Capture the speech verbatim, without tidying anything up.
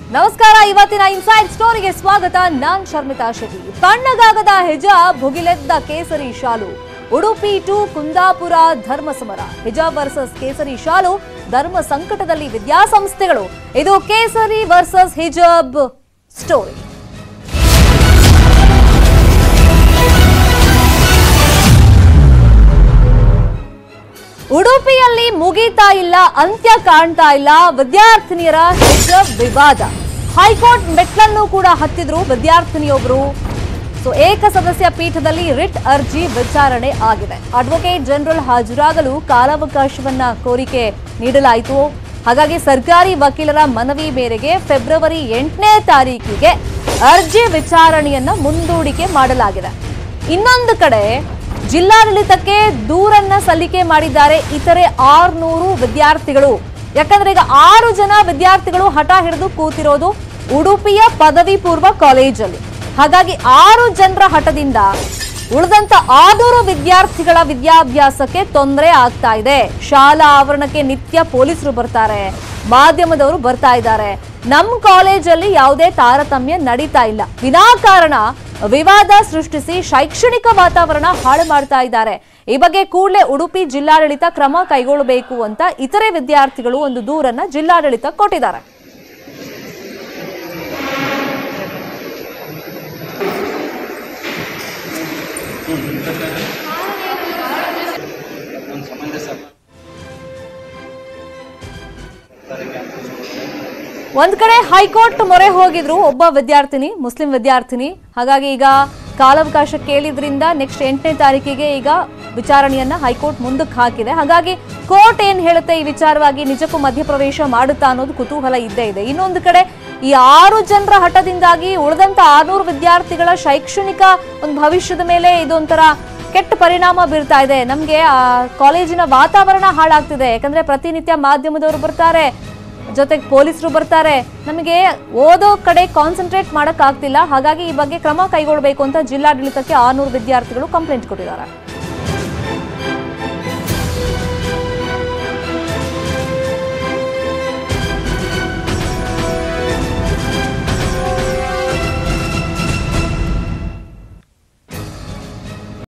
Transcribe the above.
ನಮಸ್ಕಾರ, ಇವತ್ತಿನ ಇನ್ಸೈಡ್ ಸ್ಟೋರಿಗೆ ಸ್ವಾಗತ. ನಾನ್ ಶರ್ಮಿತಾ ಶೆಟ್ಟಿ. ತಣ್ಣಗಾಗದ ಹಿಜಾಬ್, ಭುಗಿಲೆದ್ದ ಕೇಸರಿ ಶಾಲು. ಉಡುಪಿ ಟು ಕುಂದಾಪುರ ಧರ್ಮ ಸಮರ. ಹಿಜಾಬ್ ವರ್ಸಸ್ ಕೇಸರಿ ಶಾಲು, ಧರ್ಮ ಸಂಕಟದಲ್ಲಿ ವಿದ್ಯಾಸಂಸ್ಥೆಗಳು. ಇದು ಕೇಸರಿ ವರ್ಸಸ್ ಹಿಜಾಬ್ ಸ್ಟೋರಿ. ಉಡುಪಿಯಲ್ಲಿ ಮುಗೀತಾ ಇಲ್ಲ, ಅಂತ್ಯ ಕಾಣ್ತಾ ಇಲ್ಲ ವಿದ್ಯಾರ್ಥಿನಿಯರ ಹಿಜಾಬ್ ವಿವಾದ. ಹೈಕೋರ್ಟ್ ಮೆಟ್ಲನ್ನು ಕೂಡ ಹತ್ತಿದ್ರು ವಿದ್ಯಾರ್ಥಿನಿಯೊಬ್ಬರು. ಸೊ ಏಕ ಸದಸ್ಯ ಪೀಠದಲ್ಲಿ ರಿಟ್ ಅರ್ಜಿ ವಿಚಾರಣೆ ಆಗಿದೆ. ಅಡ್ವೊಕೇಟ್ ಜನರಲ್ ಹಾಜರಾಗಲು ಕಾಲಾವಕಾಶವನ್ನ ಕೋರಿಕೆ ನೀಡಲಾಯಿತು. ಹಾಗಾಗಿ ಸರ್ಕಾರಿ ವಕೀಲರ ಮನವಿ ಮೇರೆಗೆ ಫೆಬ್ರವರಿ ಎಂಟನೇ ತಾರೀಕಿಗೆ ಅರ್ಜಿ ವಿಚಾರಣೆಯನ್ನ ಮುಂದೂಡಿಕೆ ಮಾಡಲಾಗಿದೆ. ಇನ್ನೊಂದು ಕಡೆ ಜಿಲ್ಲಾಡಳಿತಕ್ಕೆ ದೂರನ್ನ ಸಲ್ಲಿಕೆ ಮಾಡಿದ್ದಾರೆ ಇತರೆ ಆರ್ನೂರು ವಿದ್ಯಾರ್ಥಿಗಳು. ಯಾಕಂದ್ರೆ ಈಗ ಆರು ಜನ ವಿದ್ಯಾರ್ಥಿಗಳು ಹಠ ಹಿಡಿದು ಕೂತಿರೋದು ಉಡುಪಿಯ ಪದವಿ ಪೂರ್ವ ಕಾಲೇಜಲ್ಲಿ. ಹಾಗಾಗಿ ಆರು ಜನರ ಹಠದಿಂದ ಉಳಿದಂತ ಆರ್ನೂರು ವಿದ್ಯಾರ್ಥಿಗಳ ವಿದ್ಯಾಭ್ಯಾಸಕ್ಕೆ ತೊಂದರೆ ಆಗ್ತಾ ಇದೆ. ಶಾಲಾ ಆವರಣಕ್ಕೆ ನಿತ್ಯ ಪೊಲೀಸರು ಬರ್ತಾರೆ, ಮಾಧ್ಯಮದವರು ಬರ್ತಾ ಇದ್ದಾರೆ. ನಮ್ಮ ಕಾಲೇಜಲ್ಲಿ ಯಾವುದೇ ತಾರತಮ್ಯ ನಡೀತಾ ಇಲ್ಲ. ವಿನಾಕಾರಣ ವಿವಾದ ಸೃಷ್ಟಿಸಿ ಶೈಕ್ಷಣಿಕ ವಾತಾವರಣ ಹಾಳು ಮಾಡ್ತಾ ಇದ್ದಾರೆ. ಈ ಬಗ್ಗೆ ಕೂಡಲೇ ಉಡುಪಿ ಜಿಲ್ಲಾಡಳಿತ ಕ್ರಮ ಕೈಗೊಳ್ಳಬೇಕು ಅಂತ ಇತರೆ ವಿದ್ಯಾರ್ಥಿಗಳು ಒಂದು ದೂರನ್ನ ಜಿಲ್ಲಾಡಳಿತ ಕೊಟ್ಟಿದ್ದಾರೆ. ಒಂದ್ ಕಡೆ ಹೈಕೋರ್ಟ್ ಮೊರೆ ಹೋಗಿದ್ರು ಒಬ್ಬ ವಿದ್ಯಾರ್ಥಿನಿ, ಮುಸ್ಲಿಂ ವಿದ್ಯಾರ್ಥಿನಿ. ಹಾಗಾಗಿ ಈಗ ಕಾಲಾವಕಾಶ ಕೇಳಿದ್ರಿಂದ ನೆಕ್ಸ್ಟ್ ಎಂಟನೇ ತಾರೀಕಿಗೆ ಈಗ ವಿಚಾರಣೆಯನ್ನ ಹೈಕೋರ್ಟ್ ಮುಂದಕ್ಕೆ ಹಾಕಿದೆ. ಹಾಗಾಗಿ ಕೋರ್ಟ್ ಏನ್ ಹೇಳುತ್ತೆ ಈ ವಿಚಾರವಾಗಿ, ನಿಜಕ್ಕೂ ಮಧ್ಯಪ್ರವೇಶ ಮಾಡುತ್ತಾ ಅನ್ನೋದು ಕುತೂಹಲ ಇದ್ದೇ ಇದೆ. ಇನ್ನೊಂದು ಕಡೆ ಈ ಆರು ಜನರ ಹಠದಿಂದಾಗಿ ಉಳಿದಂತ ಆರ್ನೂರು ವಿದ್ಯಾರ್ಥಿಗಳ ಶೈಕ್ಷಣಿಕ ಒಂದು ಭವಿಷ್ಯದ ಮೇಲೆ ಇದೊಂಥರ ಕೆಟ್ಟ ಪರಿಣಾಮ ಬೀರ್ತಾ ಇದೆ. ನಮ್ಗೆ ಆ ಕಾಲೇಜಿನ ವಾತಾವರಣ ಹಾಳಾಗ್ತಿದೆ. ಯಾಕಂದ್ರೆ ಪ್ರತಿನಿತ್ಯ ಮಾಧ್ಯಮದವರು ಬರ್ತಾರೆ, ಜೊತೆಗೆ ಪೊಲೀಸರು ಬರ್ತಾರೆ. ನಮಗೆ ಓದೋ ಕಡೆ ಕಾನ್ಸಂಟ್ರೇಟ್ ಮಾಡಕ್ ಆಗ್ತಿಲ್ಲ. ಹಾಗಾಗಿ ಈ ಬಗ್ಗೆ ಕ್ರಮ ಕೈಗೊಳ್ಳಬೇಕು ಅಂತ ಜಿಲ್ಲಾಡಳಿತಕ್ಕೆ ಆರ್ನೂರು ವಿದ್ಯಾರ್ಥಿಗಳು ಕಂಪ್ಲೇಂಟ್ ಕೊಟ್ಟಿದ್ದಾರೆ.